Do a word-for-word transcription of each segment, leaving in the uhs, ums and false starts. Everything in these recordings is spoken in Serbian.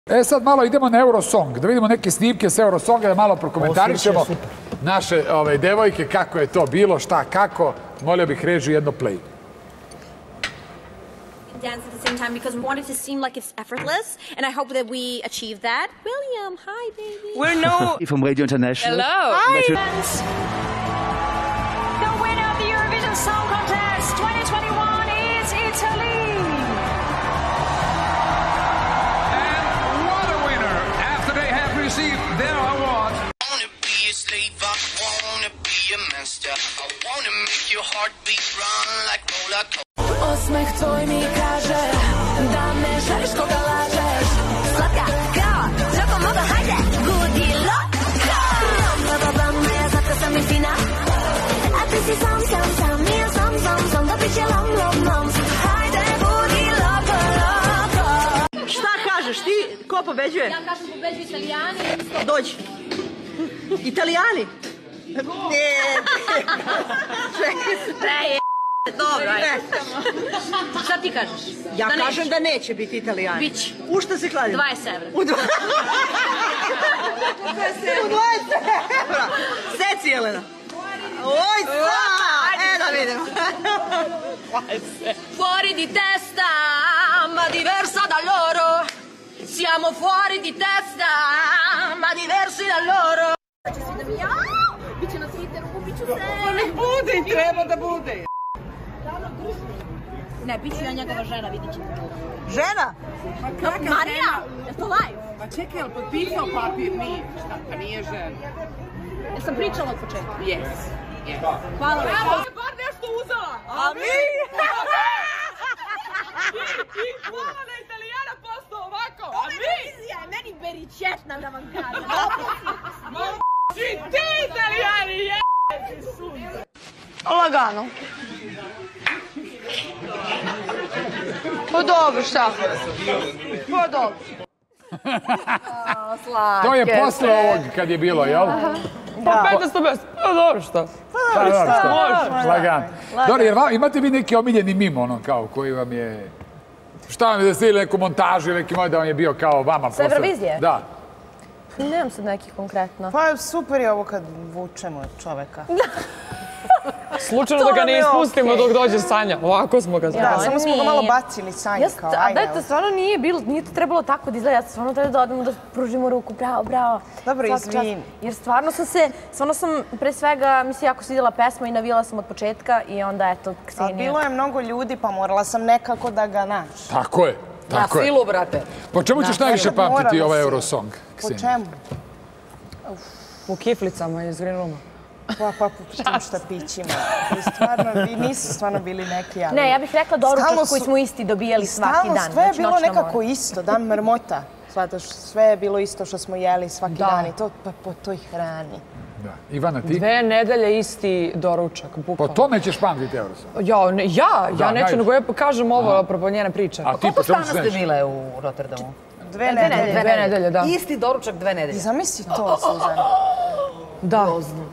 E sad malo idemo na Eurosong, da vidimo neke snimke s Eurosonga, da malo prokomentarišemo naše devojke, kako je to bilo, šta, kako. Molio bih režiju jedno play. Dance at the same time because we want it to seem like it's effortless, and I hope that we achieve that. William, hi, baby. We're no... From Radio International. Hello. Hi. The winner of the Eurovision Song Contest twenty twenty-one is Italy. And what a winner after they have received their award. I wanna be a slave, I wanna be a master. I wanna make your heartbeat run like roller coaster. Osmeh tvoj mi kaže da ne želiš koga lažeš. Slatka kao Žako moga, hajde, gudi loka. Bla bla bla, moja zatka sam i fina. A ti si sam, sam, sam, ja sam, sam, sam. Da bit će lom, lom, lom. Hajde, gudi loko, loko. Šta kažeš ti? Ko pobeđuje? Ja kažem pobeđuju Italijani. Dođi. Italijani? Ne. Čekaj. Dobro, ajde. Šta ti kažeš? Ja kažem da neće biti Italijani. Bić. U šta se kladim? dvadeset evra. U dvadeset evra. Seci, Jelena. Oj, sa! E, da vidimo. Fuori di testa, ma diversa da loro. Siamo fuori di testa, ma diversi da loro. Biće na Twitteru, kupit ću se. Ne bude, treba da bude. Ne, bit ću ja njegova žena, vidit ćete. Žena? Marija, je to live? Pa čekaj, ali potpisao papir? Nije, šta, pa nije žena. Jesam pričala od početka? Yes. Hvala vam. Bravo, je bar nešto uzela. A mi? Ti hvala da je Italijana postao ovako, a mi? Televizija je meni beričetna, da vam kažem. Ti ti Italijani, je***ti sunce. Lagano. Pa dobro, šta? Pa dobro. To je posle ovog kad je bilo, jel? Pa petnaesto mjesto, pa dobro šta? Pa dobro šta, lagan. Dobro, jer imate vi neki omiljeni mim, ono kao, koji vam je... Šta vam je da ste ili neku montažu ili neki moj da vam je bio kao vama? S Eurovizije? Da. Nemam sad nekih konkretno. Pa super je ovo kad vučemo čoveka. Slučajno da ga ne ispustimo dok dođe Sanja. Ovako smo ga Da, samo smo ga malo bacili Sanju kao ajde. A dajte, stvarno nije bilo, nije to trebalo tako da izgleda. Ja sam stvarno trebala da odemo da pružimo ruku. Bravo, bravo. Dobro, izvini. Jer stvarno sam se, stvarno sam pre svega, mi se jako svidjela pesma i navijala sam od početka i onda eto, Ksenija. A bilo je mnogo ljudi pa morala sam nekako da ga naš. Tako je, tako je. Na silu, brate. Po čemu ćeš najviše pamtiti ovaj Eurosong, Ksenija? Po čemu? U kiflicama iz Green Rooma. Pa, pa, po tim štapićima. Vi nisu stvarno bili neki, ali... Ne, ja bih rekla doručak koji smo isti dobijali svaki dan. Stalno, sve je bilo nekako isto, dan marmota. Svataš, sve je bilo isto što smo jeli svaki dan i to po toj hrani. Da. Ivana, ti? Dve nedelje isti doručak, bukvalno. Po tome ćeš pamtiti Eurosong? Ja, ja, ja neću, nego ja kažem ovo apropo njene priče. A ti po čemu ste bile u Rotterdamu? Dve nedelje. Dve nedelje, da. Isti doručak dve nedelje. I zamisli to, Suzana. Da.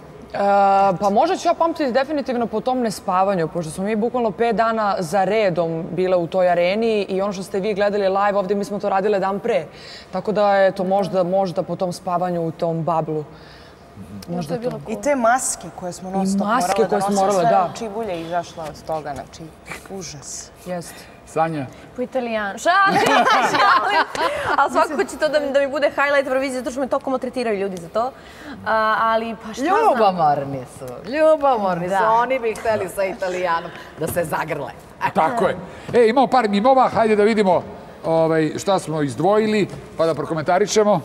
Pa možda ću ja pamtiti definitivno po tom nespavanju, pošto smo mi bukvalno pet dana za redom bile u toj areni i ono što ste vi gledali live ovdje, mi smo to radile dan pre. Tako da je to možda, možda po tom spavanju u tom bablu. Možda je bilo I te maske koje smo non stop morale da nosimo, sve čibulje izašla od toga, znači, užas. Jeste. Sanja? Po Italijanu. Šalim, šalim. Ali svakako će to da mi bude highlight Eurovizije, zato što me toliko maltretiraju ljudi za to. Ali, pa šta znam? Ljubomorni su. Ljubomorni su. Oni bi hteli sa Italijanom da se zagrle. Tako je. E, imamo par mimova, hajde da vidimo šta smo izdvojili, pa da prokomentarišemo.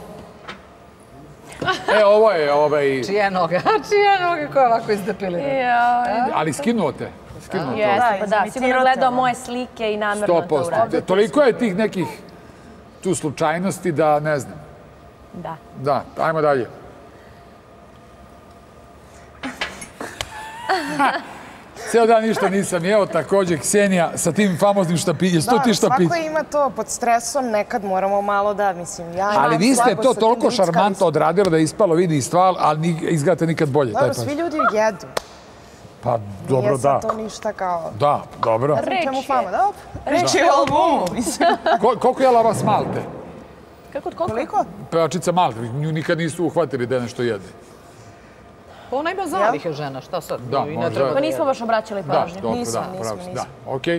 E, ovo je ovaj... Čije noge? Čije noge koje ovako izdepili? Ali skinuo te. Jeste, pa da, sigurno gledao moje slike i namjerno to uradio. Toliko je tih nekih tu slučajnosti da ne znam. Da. Da, ajmo dalje. Ceo dan ništa nisam jeo, također Ksenija sa tim famoznim štapićem. Da, svako ima to pod stresom, nekad moramo malo da, mislim, ja... Ali vi ste to toliko šarmantno odradili da je ispalo, vidi stvar, ali izgledate nikad bolje. Dobro, svi ljudi jedu. Pa, dobro, da. Nije sad to ništa kao... Da, dobro. Reč je. Reč je o albumu. Koliko je jela vas Malte? Kako od koliko? Koliko? Pevačica Malta, nju nikad nisu uhvatili da je nešto jede. Pa ona ima zalihe žena, šta sad? Da, I ne možda- treba Pa da nismo jede. baš obraćali Da, pažnju. dobro, Nismo, da, nismo, pravo si, nismo. da, okej.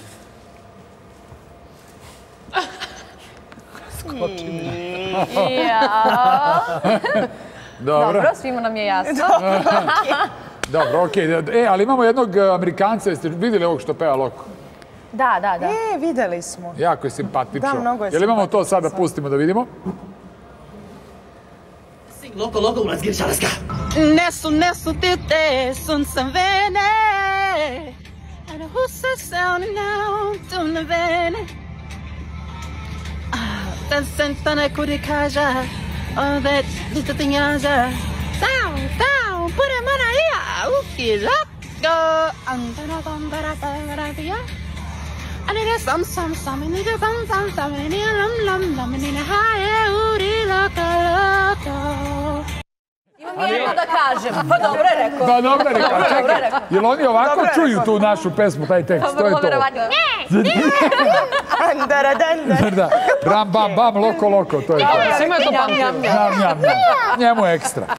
Ja. Dobro, Dobro, svima nam je jasno. dobro, okej. E, ali imamo jednog e, Amerikanca, jeste vidjeli ovog što peva Loko? Da, da, da. E, videli smo. Jako je simpatično. Da, mnogo je Jel imamo to sad da simpatično. pustimo da vidimo? Loco, loco, let's get shalaska. Nesu, nesu tite, sun sam vene. And who's so sound now, tun vene. Den sentane kuri kaja, oh that little thing yaja. Down, down, put him on a ear, uki loco. Andana bambara bambara via. I need a some, some, some, I need a some, some, some, I need a lum, lum, lum, I need a high, uri, loco, loco. Imam jedno da kažem. Pa dobro je rekao. Pa dobro je rekao, Dobro je čekaj, rekao. jel oni ovako Dobro je čuju rekao. tu našu pesmu, taj tekst, to je Vrlo to. verovatno. Andara, dandara. Da, ram, bam, bam, loko, loko, to je to. Svima je to pamtljivo. Njam, njam, njam. Njemu je ekstra.